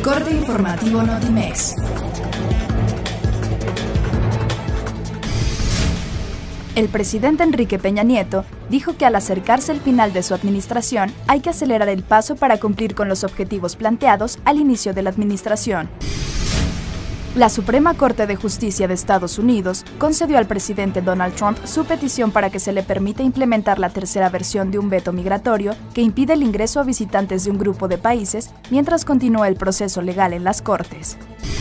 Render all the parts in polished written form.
Corte informativo Notimex. El presidente Enrique Peña Nieto dijo que al acercarse el final de su administración hay que acelerar el paso para cumplir con los objetivos planteados al inicio de la administración. La Suprema Corte de Justicia de Estados Unidos concedió al presidente Donald Trump su petición para que se le permita implementar la tercera versión de un veto migratorio que impide el ingreso a visitantes de un grupo de países mientras continúa el proceso legal en las Cortes.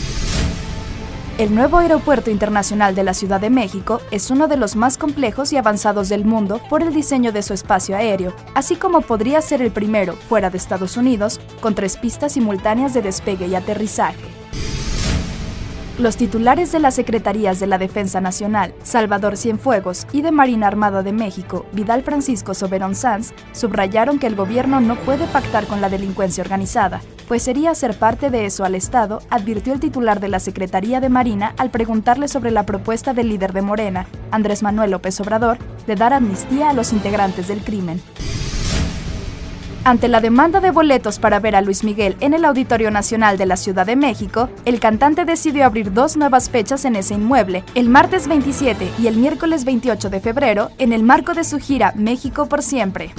El nuevo Aeropuerto Internacional de la Ciudad de México es uno de los más complejos y avanzados del mundo por el diseño de su espacio aéreo, así como podría ser el primero fuera de Estados Unidos, con 3 pistas simultáneas de despegue y aterrizaje. Los titulares de las Secretarías de la Defensa Nacional, Salvador Cienfuegos, y de Marina Armada de México, Vidal Francisco Soberón Sanz, subrayaron que el gobierno no puede pactar con la delincuencia organizada, pues sería hacer parte de eso al Estado, advirtió el titular de la Secretaría de Marina al preguntarle sobre la propuesta del líder de Morena, Andrés Manuel López Obrador, de dar amnistía a los integrantes del crimen. Ante la demanda de boletos para ver a Luis Miguel en el Auditorio Nacional de la Ciudad de México, el cantante decidió abrir 2 nuevas fechas en ese inmueble, el martes 27 y el miércoles 28 de febrero, en el marco de su gira México por Siempre.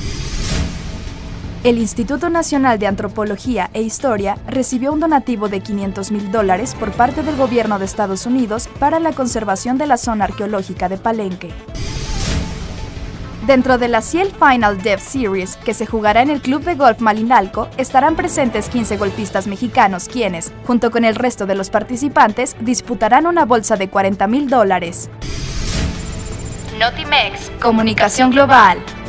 El Instituto Nacional de Antropología e Historia recibió un donativo de $500,000 por parte del gobierno de Estados Unidos para la conservación de la zona arqueológica de Palenque. Dentro de la Ciel Final Dev Series, que se jugará en el Club de Golf Malinalco, estarán presentes 15 golfistas mexicanos quienes, junto con el resto de los participantes, disputarán una bolsa de $40,000. Notimex, Comunicación Global.